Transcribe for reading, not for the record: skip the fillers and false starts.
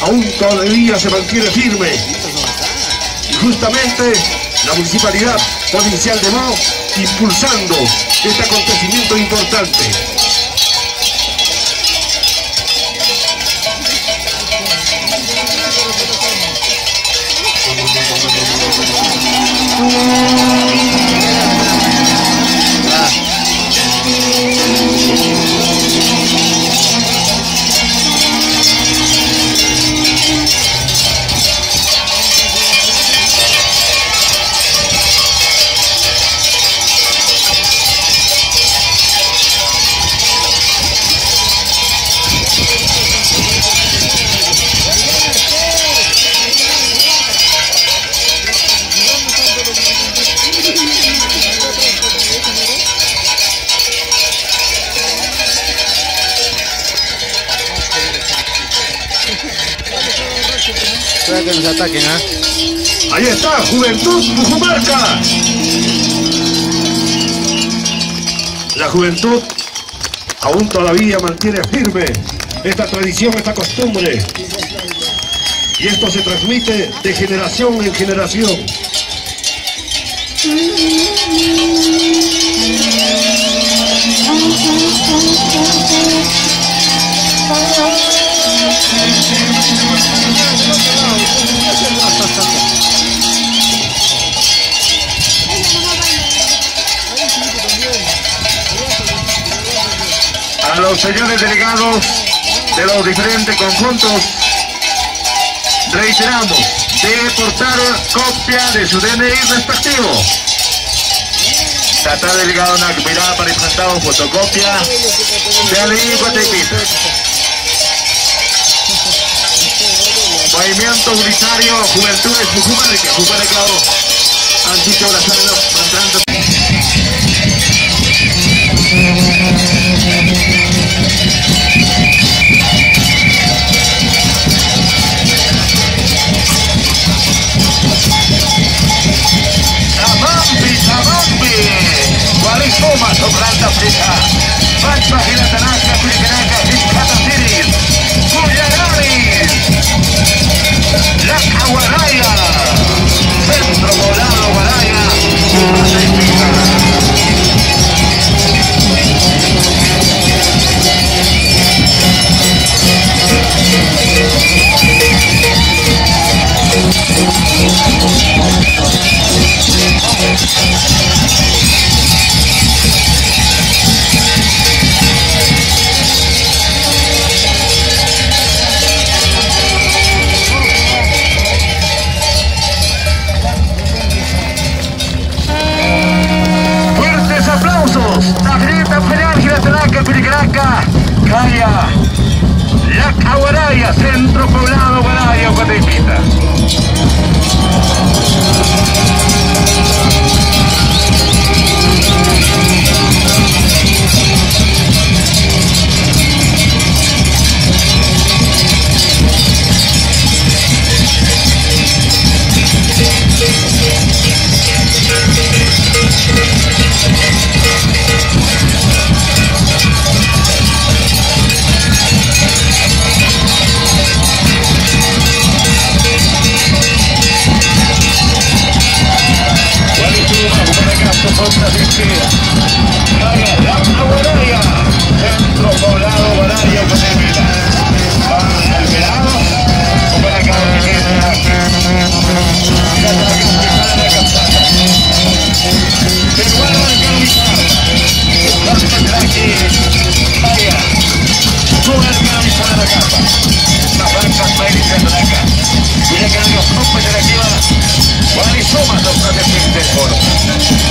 aún todavía se mantiene firme. Y justamente la Municipalidad Provincial de Mao impulsando este acontecimiento importante. Espera que nos ataquen, ¿ah? Ahí está, Juventud Pujumarca. La juventud aún todavía mantiene firme esta tradición, esta costumbre. Y esto se transmite de generación en generación. A los señores delegados de los diferentes conjuntos, reiteramos, debe portar copia de su DNI respectivo. Tata delegado na mirada para presentado fotocopia de DNI Guatequita. Movimiento Unitario Juventudes Pujumarca, Pujumarca, han dicho las alas, Guarisoma, Sobranta Frica, Pancha, Giratanaca, Piricanaca, Fiscata Ciris, Cuyagaris, La Caguaraya, Centro Poblado Guaraya, Calla, La Caguaraya, Centro Poblado Guaraya, Guatequita. Guarisoma, los protegidos del foro.